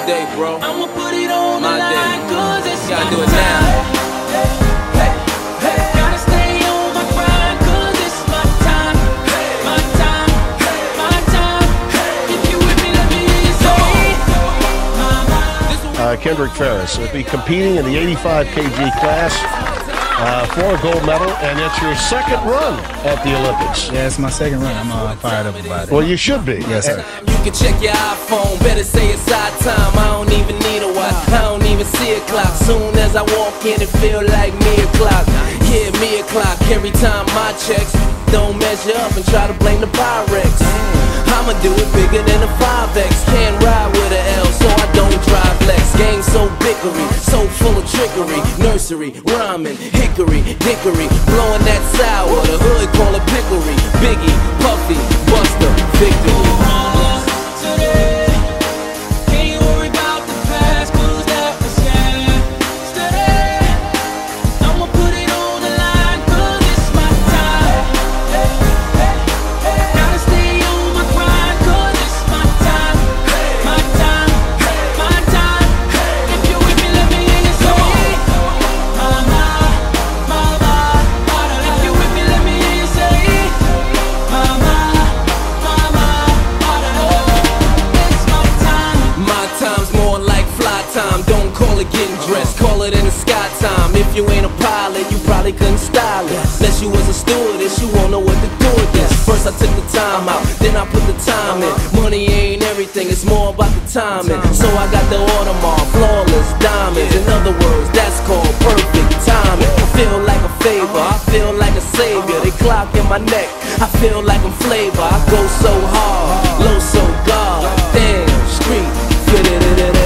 day, bro. I'ma put it on My the day. line, 'cause it's Gotta my do it now. Gotta stay on my grind, 'cause it's my time. My time, my time. If you with me, let me hear you say, Kendrick Farris will be competing in the 85 kg class for a gold medal, and it's your second run at the Olympics. Yeah, it's my second run. I'm fired up about it. Well, you should be. Yes, sir. You can check your iPhone, better say it's our time. I don't even need a watch, I don't even see a clock. Soon as I walk in, it feel like me o'clock. Yeah, me o'clock. Every time my checks don't measure up and try to blame the Pyrex. I'ma do it bigger than a 5X. Can't ride with an L, so I don't drive Lex. Game so bickery, so full of trickery. Nursery, rhyming, hickory, dickory, blowing that sour. The hood call it pickery. Biggie, Puffy, Buster, victory. Getting dressed, call it in the sky time. If you ain't a pilot, you probably couldn't style it. Unless you was a stewardess, you won't know what to do with this. First I took the time out, then I put the time in. Money ain't everything, it's more about the timing. So I got the Audemars, flawless diamonds. In other words, that's called perfect timing. I feel like a favor, I feel like a savior. They clock in my neck, I feel like I'm flavor. I go so hard, low so God. Damn, street, fit it.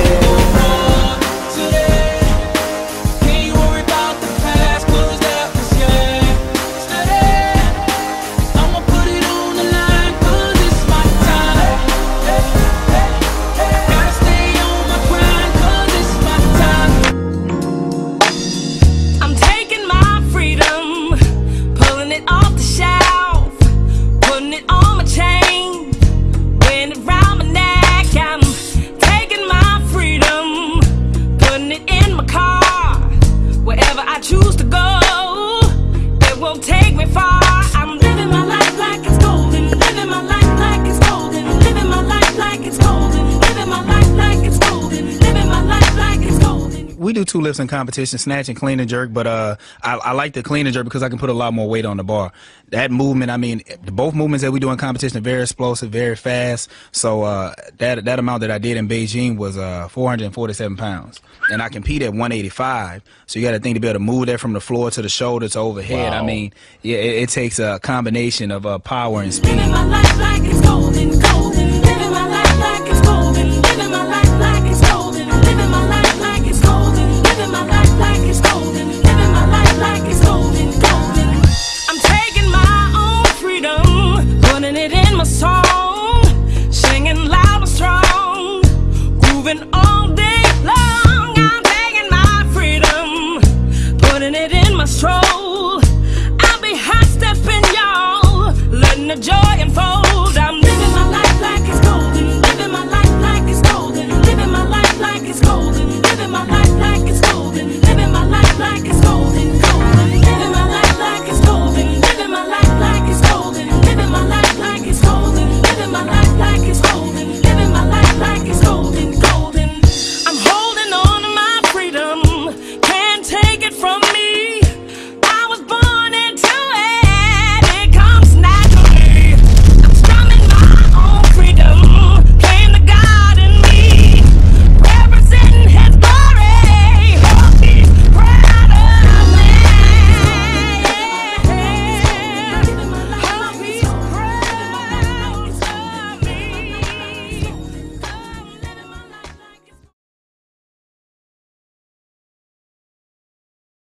Choose to go, it won't take me far. I'm living my life like it's golden, living my life like it's golden, living my life like it's golden, living my life like it's golden, living my life like it's golden. We do 2 lifts in competition, snatch and clean and jerk, but I like the clean and jerk because I can put a lot more weight on the bar. That movement, I mean, both movements that we do in competition are very explosive, very fast. So that amount that I did in Beijing was 447 pounds. And I compete at 185, so you got to think to be able to move that from the floor to the shoulder to overhead. Wow. I mean, yeah, it takes a combination of power and speed. Living my life like it's golden, golden. Living my life like it's golden. Living my life like it's golden. Living my life like it's golden. Living my life like it's golden. Living my life like it's golden, golden. I'm taking my own freedom, putting it in my song, singing loud and strong, grooving on.